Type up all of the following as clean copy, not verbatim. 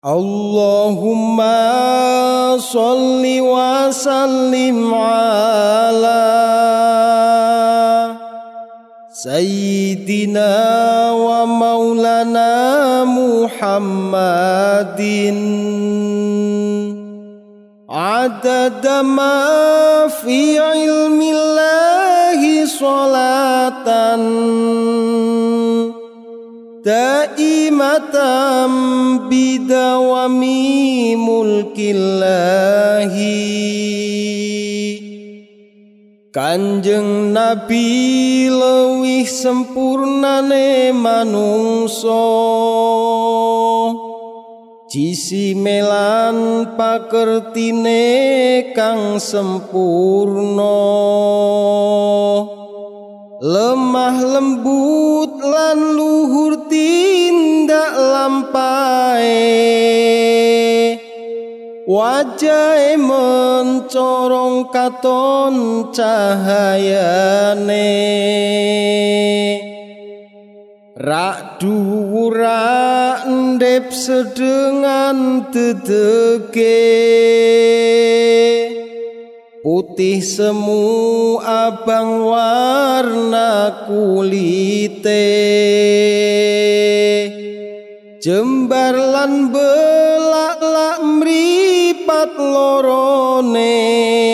Allahumma sholli wa sallim ala Sayyidina wa maulana Muhammadin adada ma fi ilmillahi sholatan daimatan bidawami mulkillahi. Kanjeng Nabi leuwih sempurnane manungsa, jisimelan pakertine kang sempurna, lemah lembut lan luhur tindak lampahe, wajahe mencorong katon cahayane, rak dhuwur rak ndhep sedengan dedege, putih semu abang warna kulite, jembar lan belak-lak mripat lorone,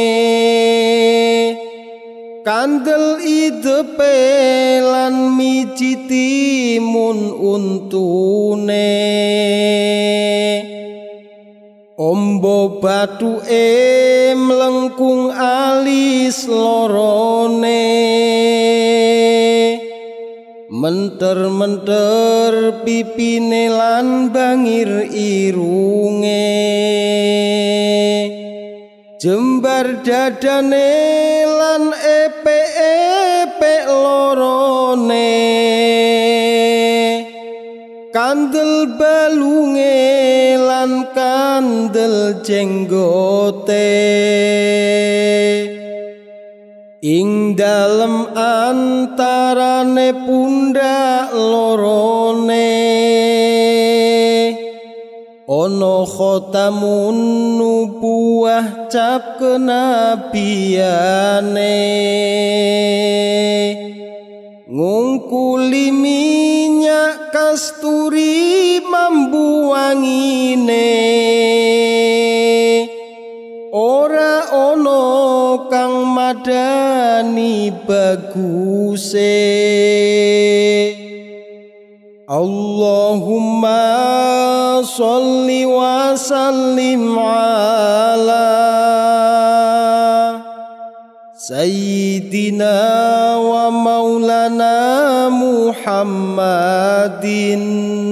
kandel idepe lan mijiti mun untune, ombo bathuke mlengkung alis lorone, menter-menter pipine lan bangir irunge, jembar dadane lan epek-epek lorone, kandel balunge lan kandel jenggote, ing dalem antarane pundak lorone ana khotamun nubuwah cap kenabiyane, ngungkuli minyak kasturi mambu wangine, ora ono kang madani baguse. Allahumma sholli wa sallim ala Sayyidina wa maulana Muhammadin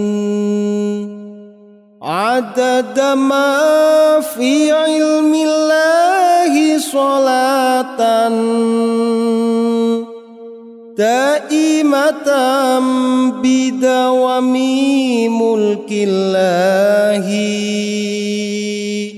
adada ma fi ilmillahi sholatan daimatan bidawami mulkillahi.